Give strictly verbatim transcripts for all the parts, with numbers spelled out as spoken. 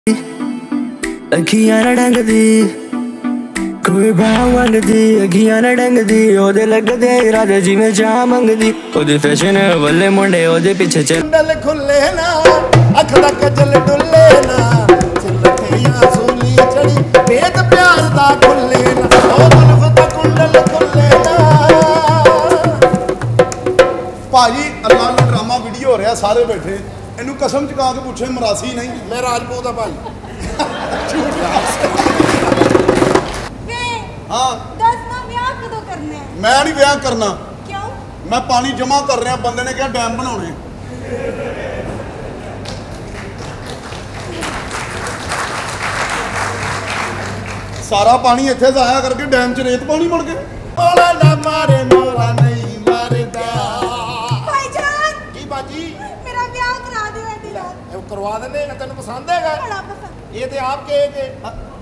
अखियां न ढंगदी कोई बाह वंडदी अखियां न ढंगदी ओदे लगदे इरादे जिवें चाह मंगदी ओदे फैशन वल्ले मुंडे ओदे पीछे चल कुंडल खुले ना अख दा कजल डुले ना चिल्लथियां सूली चढ़ी भेद प्यार दा खुले ना ओ जुल्फ दा कुंडल खुले ना। भाजी अल्लाह ने ड्रामा वीडियो हो रहा सारे बैठे इनू कसम चुका के पूछे मरासी नहीं मैं राजपूत हाँ भाई। हाँ दस ना ब्याह कदों करना है? मैं नहीं ब्याह करना। क्यों? मैं पानी जमा कर रहा बंदे ने क्या डैम बनाने सारा पानी इत्थे जाया करके डैम च रेत पानी बन गए। मोला ना मारे मोला नहीं मारदा भाईजान की बाजी मेरा ब्याह करा दो ऐडी रात करवा देने तेन पसंद है बड़ा पसंद ये ते आप के के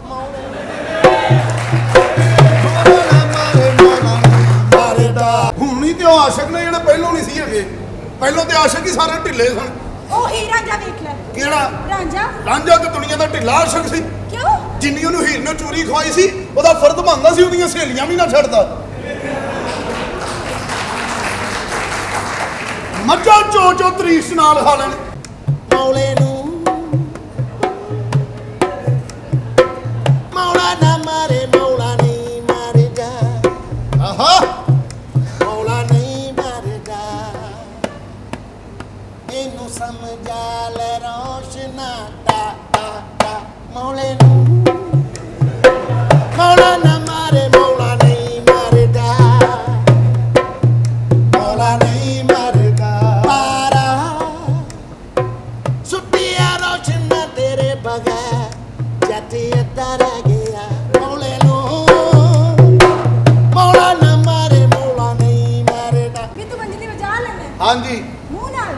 ਹੁਣ ਨਹੀਂ ਤੇ ਉਹ ਆਸ਼ਕ ਨੇ ਜਿਹੜਾ ਪਹਿਲੋਂ ਨਹੀਂ ਸੀ ਹੈਗੇ ਪਹਿਲੋਂ ਤੇ ਆਸ਼ਕ ਹੀ ਸਾਰੇ ਢਿੱਲੇ ਸਨ। ਉਹ ਹੀ ਰਾਂਝਾ ਵੇਖ ਲੈ ਕਿਹੜਾ ਰਾਂਝਾ ਰਾਂਝਾ ਤੇ ਦੁਨੀਆ ਦਾ ਢਿੱਲਾ ਆਸ਼ਕ ਸੀ। ਕਿਉਂ? ਜਿੰਨੀ ਉਹਨੂੰ ਹੀਰ ਨੇ ਚੋਰੀ ਖਵਾਈ ਸੀ ਉਹਦਾ ਫਰਜ਼ ਬਣਦਾ ਸੀ ਉਹਦੀਆਂ ਸਹੇਲੀਆਂ ਵੀ ਨਾ ਛੱਡਦਾ। ਮੱਝਾਂ ਚੋ ਚੋ ਤਰੀਸ ਨਾਲ ਖਾ ਲੈਣ ਮੌਲੇ ਨੂੰ ਮੌਲਾ ਨਾ ਮਾਰੇ ਮੌਲਾ ਨਹੀਂ ਮਾਰਦਾ ਆਹਾ ਮੌਲਾ ਨਹੀਂ ਮਾਰਦਾ ਇਹਨੂੰ ਸਮਝਾ ਲੈ ਰੋਸ਼ਨਾ ਤਾ ਤਾ ਤਾ ਮੌਲੇ ਨੂੰ ਮੌਲਾ ਨਾ ਮਾਰੇ ਮੌਲਾ ਨਹੀਂ ਮਾਰਦਾ ਮੌਲਾ ਨਹੀਂ ਮਾਰਦਾ ਪਾਰਾ ਸੁੱਟਿਆ ਰੋਸ਼ਨਾ ਤੇਰੇ ਬਗੈਰ ਜੱਟ ਅੱਧਾ ਰਹਿ ਗਿਆ ਮੌਲੇ ਨੂੰ ਮੌਲਾ ਨਾ ਮਾਰੇ ਮੌਲਾ ਨਹੀਂ ਮਾਰਦਾ। ਵੀ ਤੂੰ ਮੰਜਲੀ ਵਜਾ ਲੈਣਾ? ਹਾਂਜੀ ਮੂੰਹ ਨਾਲ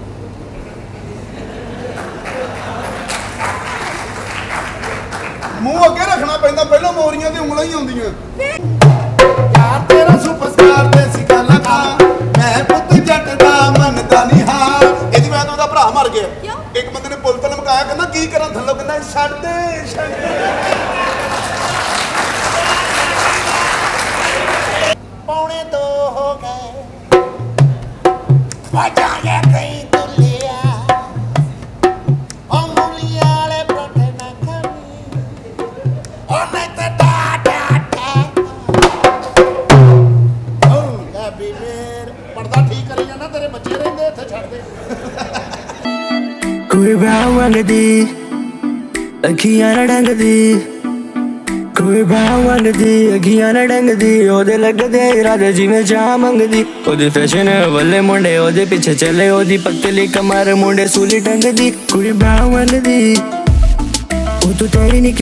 ਮੂੰਹ ਅੱਗੇ ਰੱਖਣਾ ਪੈਂਦਾ ਪਹਿਲਾਂ ਮੋਰੀਆਂ ਤੇ ਉਂਗਲਾਂ ਹੀ ਆਉਂਦੀਆਂ। ਯਾਰ ਤੇਰਾ ਸੁਪਰਸਟਾਰ ਤੇ ਸੀ ਗੱਲਾਂ ਦਾ ਮੈਂ ਪੁੱਤ ਜੱਟ ਦਾ ਮੰਨਦਾ ਨਹੀਂ ਹਾਂ। ਇਹਦੀ ਮੈਂ ਤਾਂ ਉਹਦਾ ਭਰਾ ਮਰ ਗਿਆ। ਕਿਉਂ? ਇੱਕ ਬੰਦੇ ਨੇ ਪੁੱਲ ਤੇ ਲਮਕਾਇਆ ਕਹਿੰਦਾ ਕੀ ਕਰਾਂ ਥੱਲੋਂ ਕਹਿੰਦਾ ਛੱਡ ਦੇ ਛੱਡ ਦੇ। ਪੌਣੇ ਦੋ ਹੋ ਗਏ ਵਾਜਾਂਗੇ ਕਈ ਦੁੱਲਿਆ ਅੰਗੁਲੀਆਂ ਵਾਲੇ ਪਰੌਂਠੇ ਨਾ ਖਾਵੀਂ ਉਹਨੇ ਤੇ ਡਾ ਡਾ ਡਾ ਓ ਹੈਪੀ ਮੇਰ ਪਰਦਾ ਠੀਕ ਕਰੀ ਜਾਣਾ ਤੇਰੇ ਬੱਚੇ ਰਹਿੰਦੇ ਇੱਥੇ ਛੱਡ ਦੇ। कोई बाह वंडदी अखियां न ढंगदी कोई बाह वंडदी अखियां न ढंगदी ओदे लगदे इरादे जिवें चाह मंगदी ओदे फैशन वल्ले मुंडे ओदे पीछे चले ओदी पतली कमर मुंडे सूली टंगदी कोई बाह वंडदी ओ तू तेरी